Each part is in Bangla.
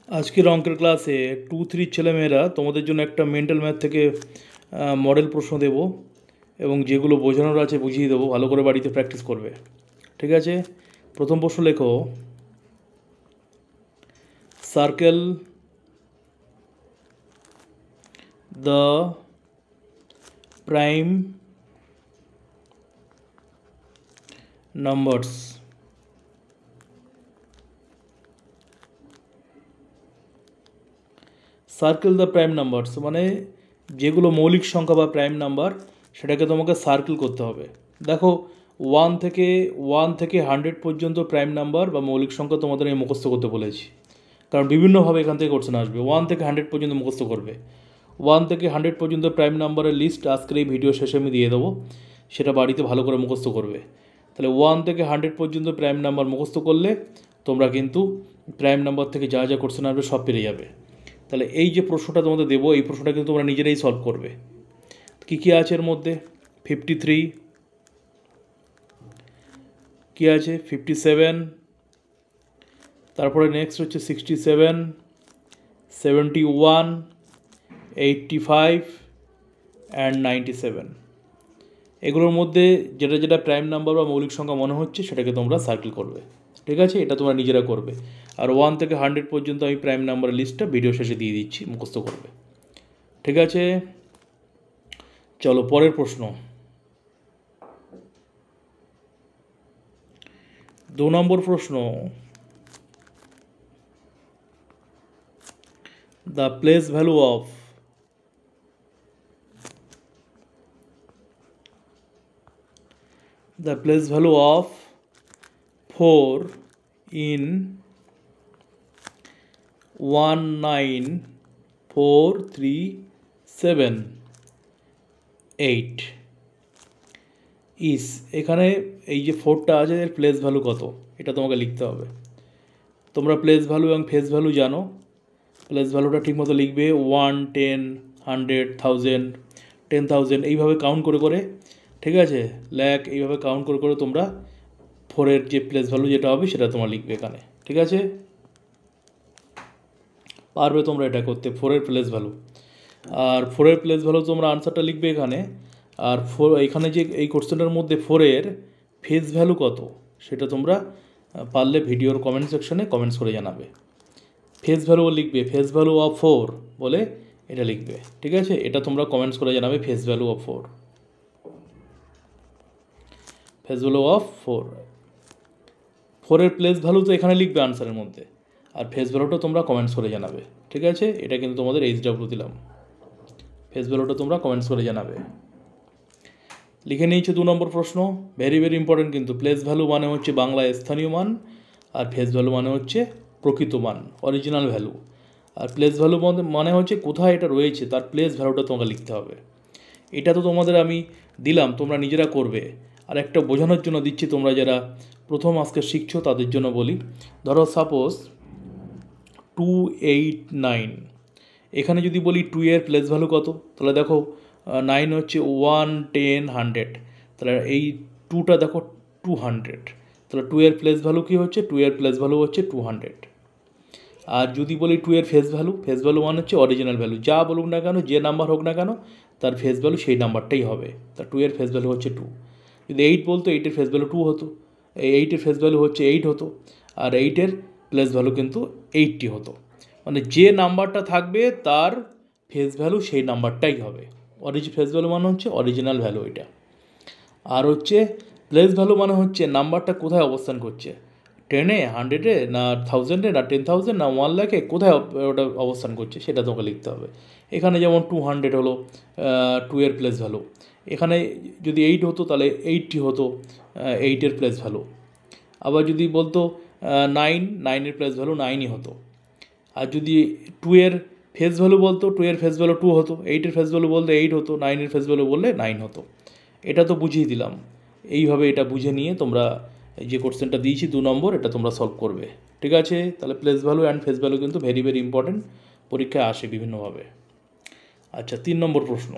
আজকের অঙ্কের ক্লাসে 2-3 ছেলেমেয়েরা তোমাদের জন্য একটা মেন্টাল ম্যাথ থেকে মডেল প্রশ্ন দেব এবং যেগুলো বোঝানোর আছে বুঝিয়ে দেবো, ভালো করে বাড়িতে প্র্যাকটিস করবে। ঠিক আছে, প্রথম প্রশ্ন লেখো, circle the prime numbers. Circle the prime numbers মানে যেগুলো মৌলিক সংখ্যা বা প্রাইম নাম্বার সেটাকে তোমাকে সার্কেল করতে হবে। দেখো, ওয়ান থেকে 100 পর্যন্ত প্রাইম নাম্বার বা মৌলিক সংখ্যা তোমাদের আমি মুখস্থ করতে বলেছি, কারণ বিভিন্নভাবে এখান থেকে কোশ্চেন আসবে। 1 থেকে 100 পর্যন্ত মুখস্থ করবে। 1 থেকে 100 পর্যন্ত প্রাইম নাম্বারের লিস্ট আজকের এই ভিডিও শেষে আমি দিয়ে দেবো, সেটা বাড়িতে ভালো করে মুখস্থ করবে। তাহলে 1 থেকে 100 পর্যন্ত প্রাইম নাম্বার মুখস্থ করলে তোমরা কিন্তু প্রাইম নাম্বার থেকে যা যা কোশ্চেন আসবে সব পেরে যাবে। তাহলে এই যে প্রশ্নটা তোমাদের দেবো, এই প্রশ্নটা কিন্তু তোমরা নিজেরাই সলভ করবে। কী কী আছে এর মধ্যে? 53, কী আছে 57, তারপরে নেক্সট হচ্ছে 67, 71, 85 অ্যান্ড 97। এগুলোর মধ্যে যেটা যেটা প্রাইম নাম্বার বা মৌলিক সংখ্যা মনে হচ্ছে সেটাকে তোমরা সার্কেল করবে। ঠিক আছে, এটা তোমরা নিজেরা করবে। আর 1 থেকে 100 পর্যন্ত আমি প্রাইম নাম্বারের লিস্টটা ভিডিও শেষে দিয়ে দিচ্ছি, মুখস্থ করবে। ঠিক আছে, চলো পরের প্রশ্ন। 2 নম্বর প্রশ্ন, the place value of the place value of 4 in 19437 is. এখানে এই যে 4টা আছে এর প্লেস ভ্যালু কত এটা তোমাকে লিখতে হবে। তোমরা প্লেস ভ্যালু এবং ফেস ভ্যালু জানো। প্লেস ভ্যালুটা ঠিকমতো লিখবে 1, 10, 100, 1000, 10,000 এইভাবে কাউন্ট করে করে, ঠিক আছে, ল্যাক এইভাবে কাউন্ট করে করে তোমরা 4-এর যে প্লেস ভ্যালু যেটা হবে সেটা তোমরা লিখবে এখানে। ঠিক আছে, পারবে তোমরা এটা করতে, 4-এর প্লেস ভ্যালু। আর 4-এর প্লেস ভ্যালু তোমরা আনসারটা লিখবে এখানে। আর এখানে যে এই কোশ্চেনটার মধ্যে 4-এর ফেস ভ্যালু কত সেটা তোমরা পারলে ভিডিওর কমেন্ট সেকশনে কমেন্টস করে জানাবে। ফেস ভ্যালুও লিখবে, ফেস ভ্যালু অফ 4 বলে এটা লিখবে। ঠিক আছে, এটা তোমরা কমেন্টস করে জানাবে, face value of 4, face value of 4। 4-এর প্লেস ভ্যালু তো এখানে লিখবে আনসারের মধ্যে, আর ফেস ভ্যালুটা তোমরা কমেন্টস করে জানাবে। ঠিক আছে, এটা কিন্তু তোমাদের HW দিলাম, ফেস ভ্যালুটা তোমরা কমেন্টস করে জানাবে। লিখে নিয়েছো 2 নম্বর প্রশ্ন, ভেরি ভেরি ইম্পর্টেন্ট কিন্তু। প্লেস ভ্যালু মানে হচ্ছে বাংলায় স্থানীয় মান, আর ফেস ভ্যালু মানে হচ্ছে প্রকৃত মান, অরিজিনাল ভ্যালু। আর প্লেস ভ্যালু মানে হচ্ছে কোথায় এটা রয়েছে তার প্লেস ভ্যালুটা তোমাকে লিখতে হবে। এটা তো তোমাদের আমি দিলাম, তোমরা নিজেরা করবে। আর একটা বোঝানোর জন্য দিচ্ছি, তোমরা যারা প্রথম আজকে শিখছো তাদের জন্য বলি। ধরো সাপোজ 289, এখানে যদি বলি 2-এর প্লেস ভ্যালু কত, তাহলে দেখো 9 হচ্ছে 1, 10, 100, তাহলে এই 2টা দেখো 200, তাহলে 2-এর প্লেস ভ্যালু কী হচ্ছে? 2-এর প্লেস ভ্যালু হচ্ছে 200। আর যদি বলি 2-এর ফেস ভ্যালু মানে হচ্ছে অরিজিনাল ভ্যালু, যা বলুক না কেন, যে নাম্বার হোক না কেন, তার ফেস ভ্যালু সেই নাম্বারটাই হবে। তা 2-এর ফেস ভ্যালু হচ্ছে 2। যদি 8 বলতো, 8-এর ফেস ভ্যালু 2 হতো, এই 8-এর ফেস ভ্যালু হচ্ছে 8 হতো, আর 8-এর প্লেস ভ্যালু কিন্তু 80 হতো। মানে যে নাম্বারটা থাকবে তার ফেস ভ্যালু সেই নাম্বারটাই হবে। ফেস ভ্যালু মানে হচ্ছে অরিজিনাল ভ্যালু এটা। আর হচ্ছে প্লেস ভ্যালু মানে হচ্ছে নাম্বারটা কোথায় অবস্থান করছে, 10-এ, 100-এ, না 1000-এ, না 10,000, না 1 লাখে, কোথায় ওটা অবস্থান করছে সেটা তোমাকে লিখতে হবে। এখানে যেমন 200 হলো 2-এর প্লেস ভ্যালু, এখানে যদি 8 হতো তাহলে 80 হতো 8-এর প্লেস ভ্যালু। আবার যদি বলতো 9-এর প্লেস ভ্যালু 9ই হতো। আর যদি 2-এর ফেস ভ্যালু বলতো, 2-এর ফেস ভ্যালু 2 হতো, 8-এর ফেস ভ্যালু বলতে 8 হতো, 9-এর ফেস ভ্যালু বললে 9 হতো। এটা তো বুঝিয়ে দিলাম। এইভাবে এটা বুঝে নিয়ে তোমরা যে কোশ্চেনটা দিয়েছি 2 নম্বর, এটা তোমরা সলভ করবে। ঠিক আছে, তাহলে place value and face value কিন্তু ভেরি ভেরি ইম্পর্টেন্ট, পরীক্ষায় আসে বিভিন্নভাবে। আচ্ছা, 3 নম্বর প্রশ্ন,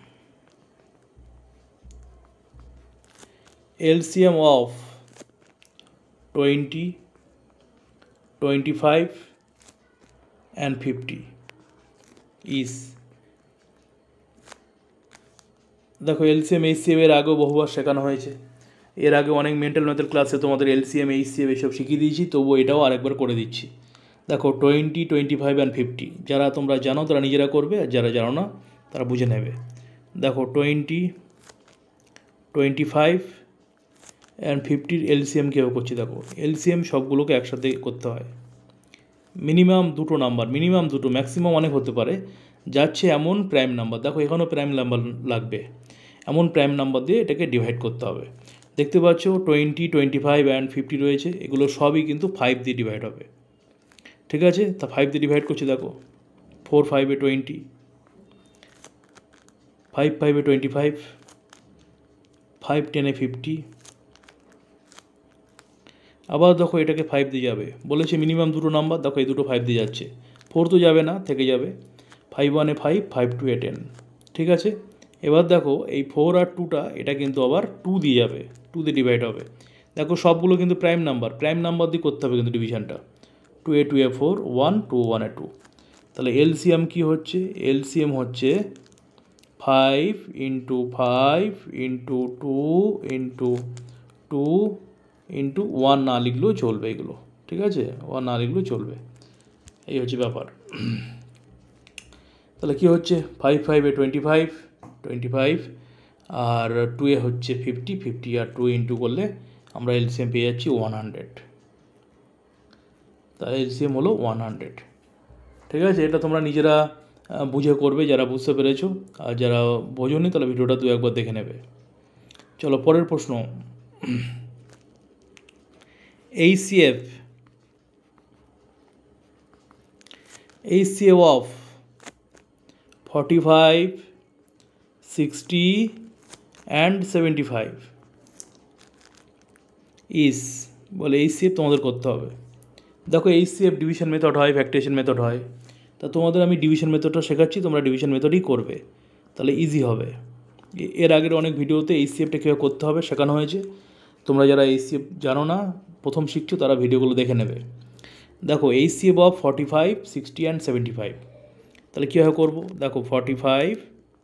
এলসিএম অফ 20, 25 and 50 is, দেখো এলসিএম এইচসিএম এর আগেও বহুবার শেখানো হয়েছে, এর আগে অনেক মেন্টাল ম্যাথের ক্লাসে তোমাদের এলসিএম এইচসিএম এসব শিখিয়ে দিয়েছি, তবুও এটাও আরেকবার করে দিচ্ছি। দেখো 20, 25 অ্যান্ড 50, যারা তোমরা জানো তারা নিজেরা করবে, আর যারা জানো না তারা বুঝে নেবে। দেখো 20, 25 অ্যান্ড 50 এলসিএম কীভাবে করছি, দেখো এলসিএম সবগুলোকে একসাথে করতে হয়, মিনিমাম দুটো নাম্বার, মিনিমাম দুটো, ম্যাক্সিমাম অনেক হতে পারে, যাচ্ছে এমন প্রাইম নাম্বার, দেখো এখানেও প্রাইম নাম্বার লাগবে, এমন প্রাইম নাম্বার দিয়ে এটাকে ডিভাইড করতে হবে। দেখতে পাচ্ছ 20, 25 অ্যান্ড 50 রয়েছে, এগুলো সবই কিন্তু 5 দিয়ে ডিভাইড হবে, ঠিক আছে? তা 5 দিয়ে ডিভাইড করছি, দেখো 4 5 20, 5 5 25, 5 10 50, আবার দেখো এটাকে 5 দিয়ে যাবে, বলেছে মিনিমাম দুটো নাম্বার, দেখো এই দুটো 5 দিয়ে যাচ্ছে, 4 তো যাবে না, থেকে যাবে 5 1 5, 5 2 10, ঠিক আছে? এবার দেখো এই 4 আর 2টা এটা কিন্তু আবার 2 দিয়ে যাবে, 2 দিয়ে ডিভাইড হবে, দেখো সবগুলো কিন্তু প্রাইম নাম্বার, প্রাইম নাম্বার দিয়ে করতে হবে কিন্তু ডিভিশনটা, 2 2 4, 1 2 1 2, তাহলে এলসিএম কী হচ্ছে, এলসিএম হচ্ছে 5 ইন্টু 5 ইন্টু 2 ইন্টু 2 ইন্টু 1 না লিখলেও চলবে এগুলো, ঠিক আছে? 1 না লিখলেও চলবে, এই হচ্ছে ব্যাপার। তাহলে কী হচ্ছে 5 5 25, 25 আর 2 হচ্ছে 50, 50 আর 2 ইন্টু করলে আমরা এলসিএম পেয়ে যাচ্ছি 100, তাহলে এলসিএম হলো 100, ঠিক আছে? এটা তোমরা নিজেরা বুঝে করবে যারা বুঝতে পেরেছো, আর যারা বোঝোনি তাহলে ভিডিওটা দু একবার দেখে নেবে। চলো পরের প্রশ্ন, HCF of 45, 60 and 75 is, বলে HCF তোমাদের করতে হবে। দেখো HCF ডিভিশন মেথড হয়, ফ্যাক্টরেশন মেথড হয়, তা তোমাদের আমি ডিভিশন মেথডটা শেখাচ্ছি, তোমরা ডিভিশন মেথডই করবে, তাহলে ইজি হবে। এর আগের অনেক ভিডিওতে HCFটা কীভাবে করতে হবে শেখানো হয়েছে, তোমরা যারা HCF জানো না, প্রথম শিখছো, তারা ভিডিওগুলো দেখে নেবে। দেখো HCF of 45, 60 and 75, তাহলে কীভাবে করবো, দেখো 45,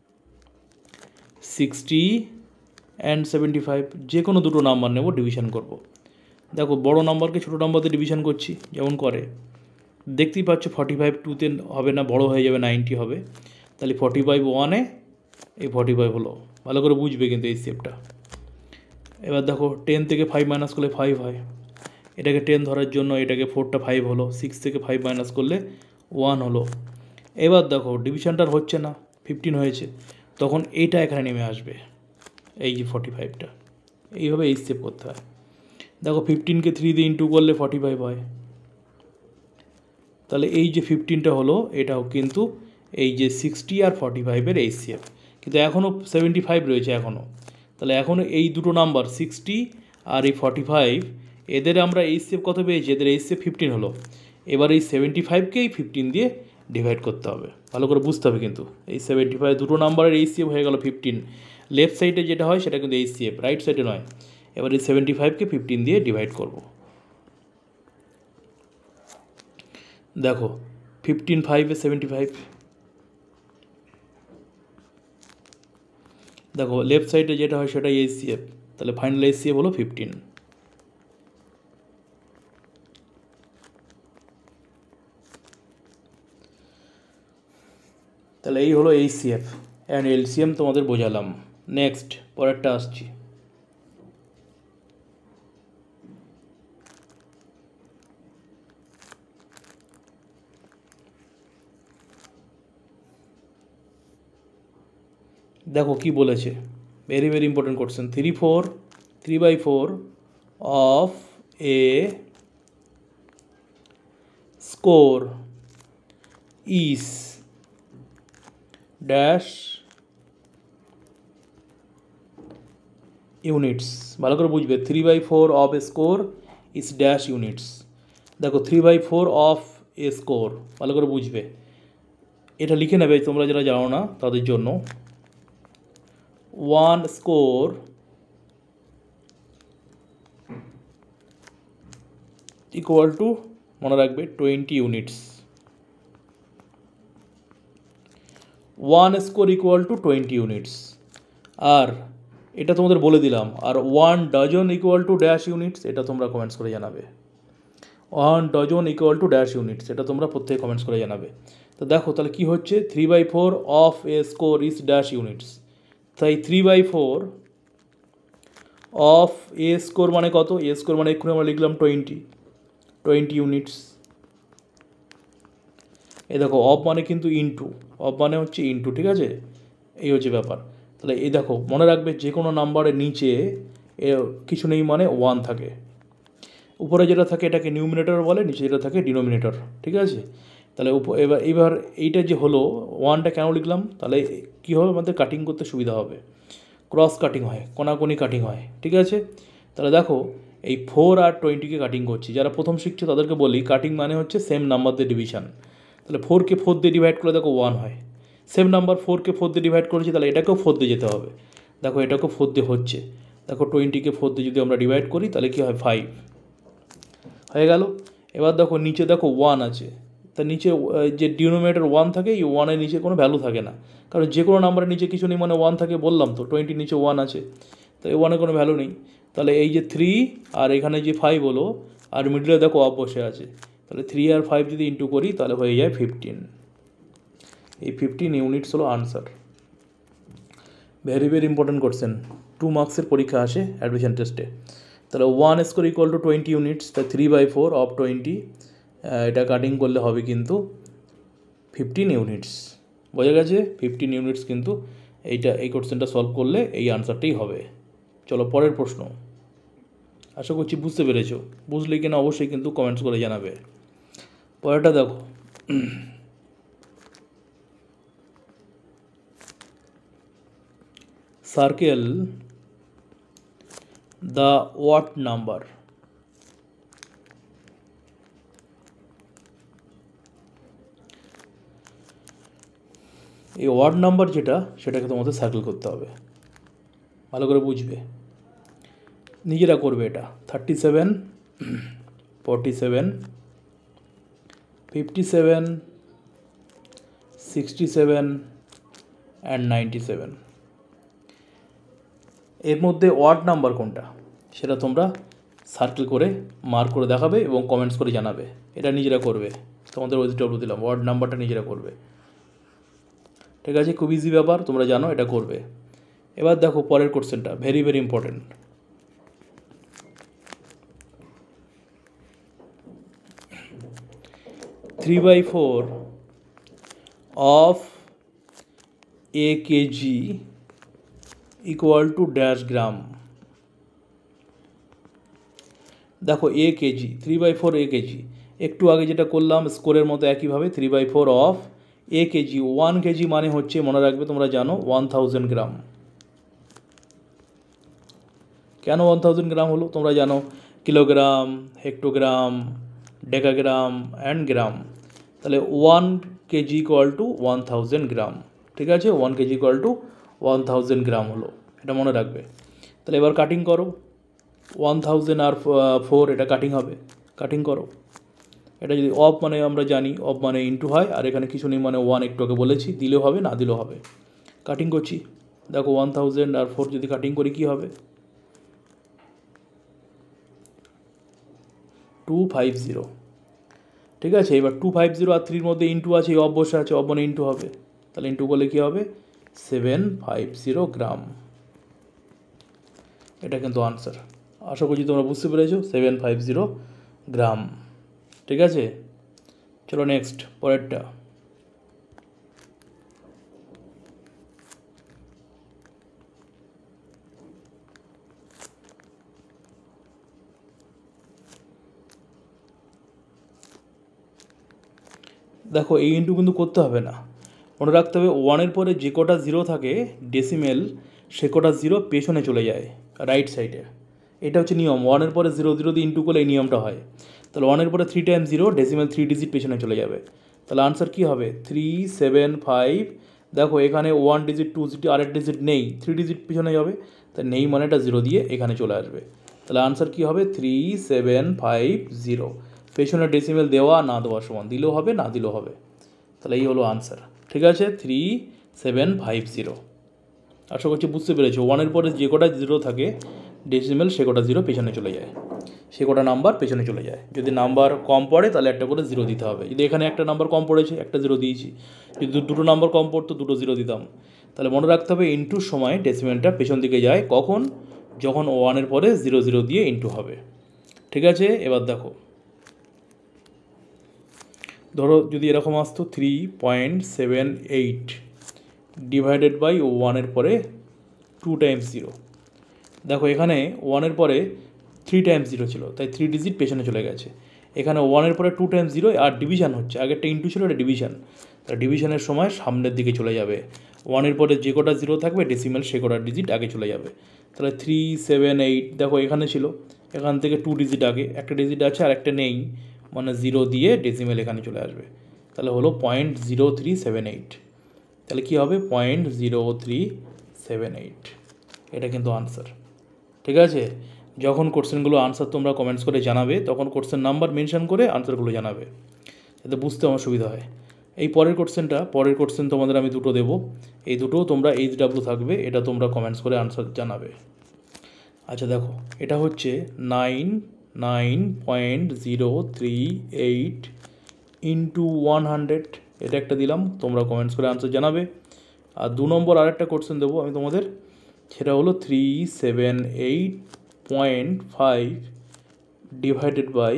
60 and 75 যে কোনো দুটো নাম্বার নেব, ডিভিশন করব। দেখো বড় নাম্বারকে ছোটো নাম্বারতে ডিভিশন করছি, যেমন করে দেখতেই পাচ্ছ 45 2তে হবে না, বড় হয়ে যাবে, 90 হবে, তাহলে 45 1-এ এই 45 হলো, ভালো করে বুঝবে কিন্তু এই HCFটা। এবার দেখো 10 থেকে 5 মাইনাস করলে 5 হয়, এটাকে 10 ধরার জন্য এটাকে 4টা 5 হলো, 6 থেকে 5 মাইনাস করলে 1 হলো। এবার দেখো ডিভিশনটার হচ্ছে না, 15 হয়েছে, তখন এইটা এখানে নেমে আসবে, এই যে 45টা, এইভাবে HCF করতে হয়। দেখো 15কে 3 দিয়ে ইন্টু করলে 45 হয়, তাহলে এই যে 15টা হলো, এটাও কিন্তু এই যে 60 আর 45-এর HCF, কিন্তু এখনও 75 রয়েছে এখনও, তাহলে এখনও এই দুটো নাম্বার 60 আর এই 45, এদের আমরা HCF কত পেয়েছি, এদের HCF 15 হলো, এবার এই 75কেই 15 দিয়ে ডিভাইড করতে হবে, ভালো করে বুঝতে হবে কিন্তু, এই 75 দুটো নাম্বারের HCF হয়ে গেল 15, লেফট সাইডে যেটা হয় সেটা কিন্তু HCF, রাইট সাইডে নয়। এবার এই 75কে 15 দিয়ে ডিভাইড করব, দেখো 15 5 75, দেখো লেফট সাইডে যেটা হয় সেটাই HCF, তাহলে ফাইনাল HCF হলো 15। তাহলে এই হলো HCF অ্যান্ড LCM তোমাদের বোঝালাম। নেক্সট পরেরটা আসছি, দেখো কি বলেছে, very very important question. 3/4 of a score is dash units, ভালো করে বুঝবে, 3/4 of a score is dash units. দেখো 3/4 অফ এ স্কোর, ভালো করে বুঝবে, এটা লিখে নেবে তোমরা যারা জানো না তাদের জন্য। 1 score ইকুয়াল টু মনে রাখবে 20 units. 1 score equal to 20 units. আর এটা তোমাদের বলে দিলাম। আর 1 dozen equal to dash units, এটা তোমরা কমেন্টস করে জানাবে। 1 dozen equal to dash units, এটা তোমরা প্রত্যেকে কমেন্টস করে জানাবে। তো দেখো তাহলে কী হচ্ছে, 3/4 of a score is dash units. তাই 3/4 অফ এ স্কোর মানে কত? এ স্কোর মানে এক্ষুনি আমরা লিখলাম 20 ইউনিটস। এই দেখো অফ মানে কিন্তু ইনটু, অফ মানে হচ্ছে ইনটু, ঠিক আছে? এই হচ্ছে ব্যাপার। তাহলে এই দেখো মনে রাখবে যে কোনো নাম্বারের নিচে কিছু নেই মানে 1 থাকে। উপরে যেটা থাকে এটাকে নিউমিনেটর বলে, নিচে যেটা থাকে ডিনোমিনেটর, ঠিক আছে? তাহলে এবার এইটা যে হলো 1টা কেন লিখলাম, তাহলে কী হবে, আমাদের কাটিং করতে সুবিধা হবে। ক্রস কাটিং হয়, কোনাকুনি কাটিং হয়, ঠিক আছে? তাহলে দেখো এই 4 আর 20কে কাটিং করছি। যারা প্রথম শিখছে তাদেরকে বলি কাটিং মানে হচ্ছে সেম নাম্বার দিয়ে ডিভিশন। তাহলে 4কে 4 দিয়ে ডিভাইড করলে দেখো 1 হয়। সেম নাম্বার 4কে 4 দিয়ে ডিভাইড করেছি, তাহলে এটাকেও 4 দিয়ে যেতে হবে। দেখো এটাকেও 4 দিয়ে হচ্ছে। দেখো 20কে 4 দিয়ে যদি আমরা ডিভাইড করি তাহলে কী হয়, 5 হয়ে গেল। এবার দেখো নিচে দেখো 1 আছে, তার নিচে যে ডিনোমিনেটর 1 থাকে, এই 1-এর নিচে কোনো ভ্যালু থাকে না, কারণ যে কোনো নাম্বারের নিচে কিছু নেই মানে 1 থাকে, বললাম তো। 20 নিচে 1 আছে, তো এই 1-এর কোনো ভ্যালু নেই। তাহলে এই যে 3 আর এখানে যে 5 হলো, আর মিডলে দেখো অফ বসে আছে, তাহলে 3 আর 5 যদি ইন্টু করি তাহলে হয়ে যায় 15। এই 15 ইউনিটস হলো answer. Very very important question, 2 মার্কসের পরীক্ষা আসে অ্যাডমিশন টেস্টে। তাহলে 1 স্কোর ইকুয়াল টু 20 ইউনিটস, তাই 3/4 অফ 20, এটা কাটিং করলে হবে কিন্তু 15 ইউনিটস। বোঝা গেছে? 15 ইউনিটস কিন্তু এই কোশ্চেনটা সলভ করলে এই আনসারটাই হবে। চলো পরের প্রশ্ন। আশা করছি বুঝতে পেরেছো। বুঝলে কিনা অবশ্যই কিন্তু কমেন্টস করে জানাবে। পরেরটা দেখো, সার্কেল দ্য ওয়াট নাম্বার। এই ওয়াট নাম্বার যেটা, সেটাকে তোমাদের সার্কেল করতে হবে, ভালো করে বুঝবে, নিজেরা করবে এটা। 37, 47, 57, 67 অ্যান্ড 97। এর মধ্যে ওয়াট নাম্বার কোনটা সেটা তোমরা সার্কেল করে মার্ক করে দেখাবে এবং কমেন্টস করে জানাবে। এটা নিজেরা করবে, তোমাদের ওয়েজিটেবল দিলাম, ওয়ার্ড নাম্বারটা নিজেরা করবে, ঠিক আছে? খুব ইজি ব্যাপার, তোমরা জানো, এটা করবে। এবার দেখো পরের কোশ্চেনটা, very very important. Three by four of a kg equal to dash gram. দেখো a kg, 3/4 a kg, একটু আগে যেটা করলাম স্কোরের মতো একইভাবে 3/4 অফ a kg। 1 kg মানে হচ্ছে, মনে রাখবে তোমরা জানো, 1000 গ্রাম। কেন 1000 গ্রাম হলো তোমরা জানো, kilogram, hectogram, decagram and gram. তাহলে 1 kg ইকুয়াল টু 1000 গ্রাম, ঠিক আছে? 1 kg ইকুয়াল টু 1000 গ্রাম হলো, এটা মনে রাখবে। তাহলে এবার কাটিং করো, 1000 আর 4, এটা কাটিং হবে, কাটিং করো। এটা যদি অফ মানে আমরা জানি, অফ মানে ইন্টু হয়, আর এখানে কিছু নেই মানে 1, একটু আগে বলেছি, দিলেও হবে না দিলেও হবে। কাটিং করছি, দেখো 1000 আর 4 যদি কাটিং করি কী হবে, 250, ঠিক আছে? এবার 250 আর 3-র মধ্যে ইন্টু আছে, অফ বসে আছে, অফ মানে ইন্টু হবে, তাহলে ইন্টু করলে কী হবে, 750 গ্রাম। এটা কিন্তু আনসার। আশা করছি তোমরা বুঝতে পেরেছো, 750 গ্রাম, ঠিক আছে? চলো নেক্সট, পরেরটা। দেখো এই ইন্টু কিন্তু করতে হবে না, মনে রাখতে হবে 1-এর পরে যে কটা জিরো থাকে ডেসিমেল, সে কটা জিরো পেছনে চলে যায় রাইট সাইডে। এটা হচ্ছে নিয়ম, 1-এর পরে 0 0 দিয়ে ইন্টু করলে এই নিয়মটা হয়। তাহলে 1-এর পরে 3 টাইম 0, ডেসিমেল 3 ডিজিট পেছনে চলে যাবে। তাহলে আনসার কী হবে, 375। দেখো এখানে 1 ডিজিট 2 ডিজিট আরেক ডিজিট নেই, 3 ডিজিট পিছনে যাবে, তা নেই মানে এটা 0 দিয়ে এখানে চলে আসবে। তাহলে আনসার কী হবে 3750। পেছনে ডেসিমেল দেওয়া না দেওয়া সমান, দিলেও হবে না দিলেও হবে। তাহলে এই হলো আনসার। ঠিক আছে, 3750। আশা করছি বুঝতে পেরেছো। ওয়ানের পরে যে কটা জিরো থাকে ডেসিমেল সে কটা জিরো পেছনে চলে যায়, সে কটা নাম্বার পেছনে চলে যায়। যদি নাম্বার কম পড়ে তাহলে একটা করে জিরো দিতে হবে। যদি এখানে একটা নাম্বার কম পড়েছে একটা জিরো দিয়েছি, যদি দুটো নাম্বার কম পড়তো দুটো জিরো দিতাম। তাহলে মনে রাখতে হবে ইন্টুর সময় ডেসিমেলটা পেছন দিকে যায় কখন, যখন ওয়ানের পরে জিরো জিরো দিয়ে ইন্টু হবে। ঠিক আছে, এবার দেখো, ধরো যদি এরকম আসতো 3.78 ডিভাইডেড বাই ওয়ানের পরে 2 টাইমস জিরো। দেখো এখানে ওয়ানের পরে 3 টাইমস জিরো ছিল, তাই 3 ডিজিট পেছনে চলে গেছে। এখানে ওয়ানের পরে 2 টাইমস জিরো আর ডিভিশন হচ্ছে, আগেরটা ইন্টু ছিল, এটা ডিভিশন। তাই ডিভিশনের সময় সামনের দিকে চলে যাবে। ওয়ানের পরে যে কটা জিরো থাকবে ডেসিমেল সে কটা ডিজিট আগে চলে যাবে। তাহলে 378 দেখো এখানে ছিল, এখান থেকে 2 ডিজিট আগে, একটা ডিজিট আছে আর একটা নেই, মানে জিরো দিয়ে ডেসিমেল এখানে চলে আসবে। তাহলে হলো 0.0378। তাহলে কী হবে 0.0378। এটা কিন্তু আনসার। ঠিক আছে, যখন কোশ্চেনগুলো আনসার তোমরা কমেন্টস করে জানাবে তখন কোশ্চেন নাম্বার মেনশন করে আনসারগুলো জানাবে, যাতে বুঝতে আমার সুবিধা হয়। এই পরের কোশ্চেন তোমাদের আমি দুটো দেবো, এই দুটোও তোমরা HW থাকবে, এটা তোমরা কমেন্টস করে আনসার জানাবে। আচ্ছা দেখো, এটা হচ্ছে 99.038 ইন্টু 100, এটা একটা দিলাম, তোমরা কমেন্টস করে আনসার জানাবে। আর 2 নম্বর আরেকটা কোশ্চেন দেবো আমি তোমাদের, সেটা হলো 378.5 ডিভাইডেড বাই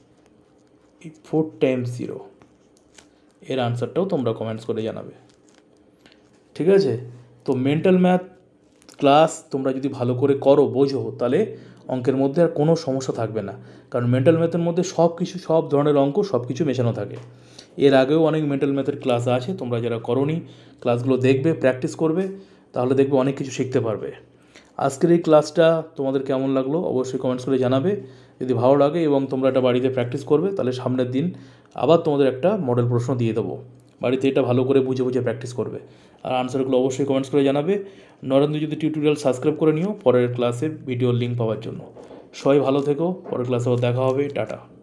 4 টাইমস জিরো, এর আনসারটাও তোমরা কমেন্টস করে জানাবে। ঠিক আছে, তো মেন্টাল ম্যাথ ক্লাস তোমরা যদি ভালো করে করো, বোঝো, তাহলে অঙ্কের মধ্যে আর কোনো সমস্যা থাকবে না। কারণ মেন্টাল ম্যাথের মধ্যে সব ধরনের অঙ্ক সব কিছু মেশানো থাকে। এর আগেও অনেক মেন্টাল ম্যাথের ক্লাস আছে, তোমরা যারা করোনি ক্লাসগুলো দেখবে, প্র্যাকটিস করবে, তাহলে দেখবে অনেক কিছু শিখতে পারবে। আজকের এই ক্লাসটা তোমাদের কেমন লাগলো অবশ্যই কমেন্টস করে জানাবে। যদি ভালো লাগে এবং তোমরা এটা বাড়িতে প্র্যাকটিস করবে, তাহলে সামনের দিন আবার তোমাদের একটা মডেল প্রশ্ন দিয়ে দেবো, বাড়িতে এটা ভালো করে বুঝে বুঝে প্র্যাকটিস করবে। আর আনসারগুলো অবশ্যই কমেন্টস করে জানাবে। নরেন্দ্র যদি টিউটোরিয়াল সাবস্ক্রাইব করে নিও পরের ক্লাসের ভিডিওর লিঙ্ক পাওয়ার জন্য। সবাই ভালো থেকো, পরের ক্লাসে আবার দেখা হবে, টাটা।